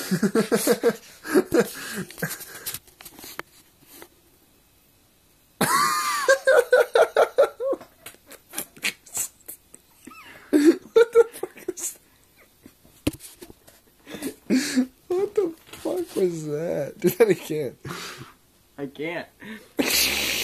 What the fuck was that? Do that again. I can't.